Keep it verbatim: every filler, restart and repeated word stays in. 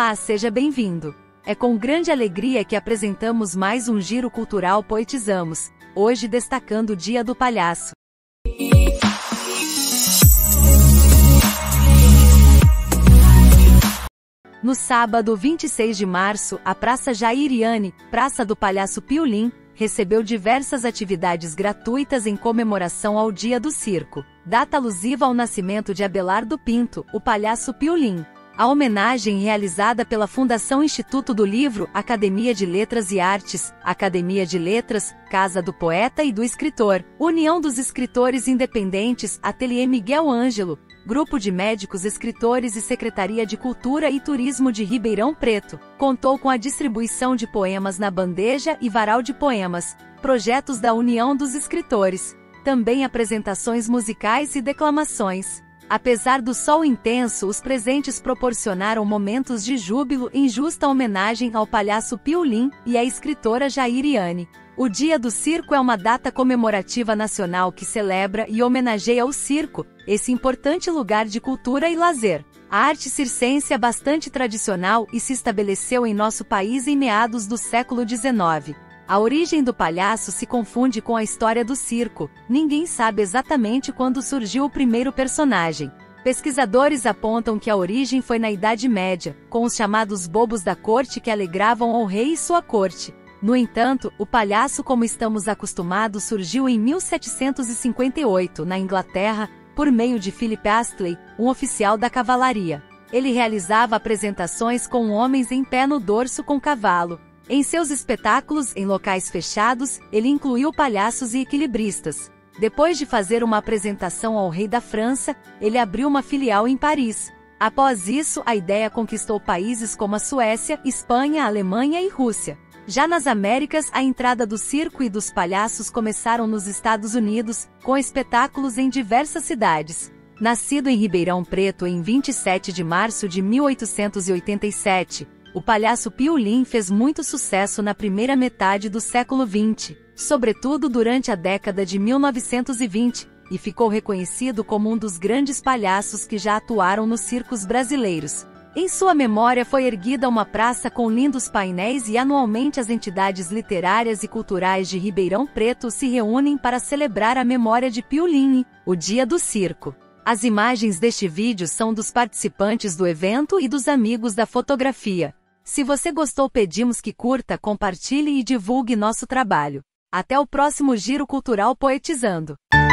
Olá, seja bem-vindo! É com grande alegria que apresentamos mais um Giro Cultural Poetizamos, hoje destacando o Dia do Palhaço. No sábado vinte e seis de março, a Praça Jairiane, Praça do Palhaço Piulim, recebeu diversas atividades gratuitas em comemoração ao Dia do Circo, data alusiva ao nascimento de Abelardo Pinto, o Palhaço Piulim. A homenagem realizada pela Fundação Instituto do Livro, Academia de Letras e Artes, Academia de Letras, Casa do Poeta e do Escritor, União dos Escritores Independentes, Ateliê Miguel Ângelo, Grupo de Médicos Escritores e Secretaria de Cultura e Turismo de Ribeirão Preto, contou com a distribuição de poemas na bandeja e varal de poemas, projetos da União dos Escritores, também apresentações musicais e declamações. Apesar do sol intenso, os presentes proporcionaram momentos de júbilo em justa homenagem ao Palhaço Piulim e à escritora Jairiane. O Dia do Circo é uma data comemorativa nacional que celebra e homenageia o circo, esse importante lugar de cultura e lazer. A arte circense é bastante tradicional e se estabeleceu em nosso país em meados do século dezenove. A origem do palhaço se confunde com a história do circo, ninguém sabe exatamente quando surgiu o primeiro personagem. Pesquisadores apontam que a origem foi na Idade Média, com os chamados bobos da corte que alegravam ao rei e sua corte. No entanto, o palhaço como estamos acostumados surgiu em mil setecentos e cinquenta e oito, na Inglaterra, por meio de Philip Astley, um oficial da cavalaria. Ele realizava apresentações com homens em pé no dorso com cavalo. Em seus espetáculos em locais fechados, ele incluiu palhaços e equilibristas. Depois de fazer uma apresentação ao rei da França, ele abriu uma filial em Paris. Após isso, a ideia conquistou países como a Suécia, Espanha, Alemanha e Rússia. Já nas Américas, a entrada do circo e dos palhaços começaram nos Estados Unidos, com espetáculos em diversas cidades. Nascido em Ribeirão Preto em vinte e sete de março de mil oitocentos e oitenta e sete, o Palhaço Piulim fez muito sucesso na primeira metade do século vinte, sobretudo durante a década de mil novecentos e vinte, e ficou reconhecido como um dos grandes palhaços que já atuaram nos circos brasileiros. Em sua memória foi erguida uma praça com lindos painéis e anualmente as entidades literárias e culturais de Ribeirão Preto se reúnem para celebrar a memória de Piulim, o Dia do Circo. As imagens deste vídeo são dos participantes do evento e dos amigos da fotografia. Se você gostou, pedimos que curta, compartilhe e divulgue nosso trabalho. Até o próximo Giro Cultural Poetizando.